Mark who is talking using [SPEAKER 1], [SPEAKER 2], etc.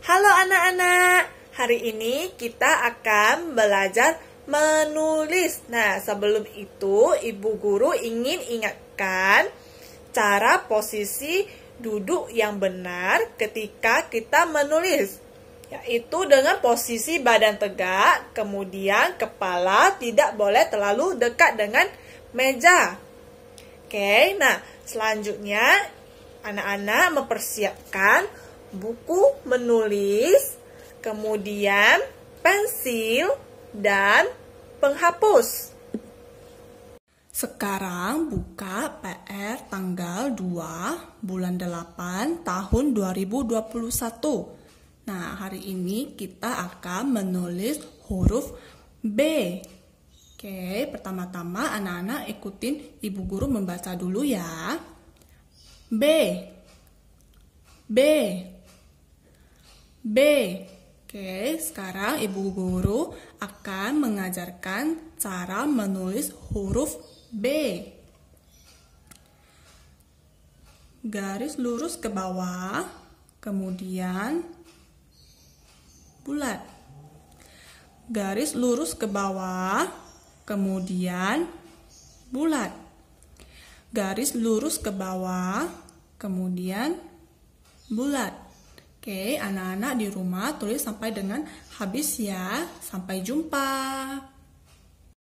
[SPEAKER 1] Halo anak-anak, hari ini kita akan belajar menulis. Nah, sebelum itu Ibu Guru ingin ingatkan cara posisi duduk yang benar ketika kita menulis, yaitu dengan posisi badan tegak, kemudian kepala tidak boleh terlalu dekat dengan meja. Oke, nah selanjutnya anak-anak mempersiapkan buku menulis, kemudian pensil, dan penghapus.
[SPEAKER 2] Sekarang buka PR tanggal 2 bulan 8 tahun 2021. Nah, hari ini kita akan menulis huruf B. Oke, pertama-tama anak-anak ikutin Ibu Guru membaca dulu ya. B. B. B. Oke, sekarang Ibu Guru akan mengajarkan cara menulis huruf B. Garis lurus ke bawah, kemudian bulat. Garis lurus ke bawah, kemudian bulat. Garis lurus ke bawah, kemudian bulat. Oke, anak-anak di rumah tulis sampai dengan habis ya. Sampai jumpa.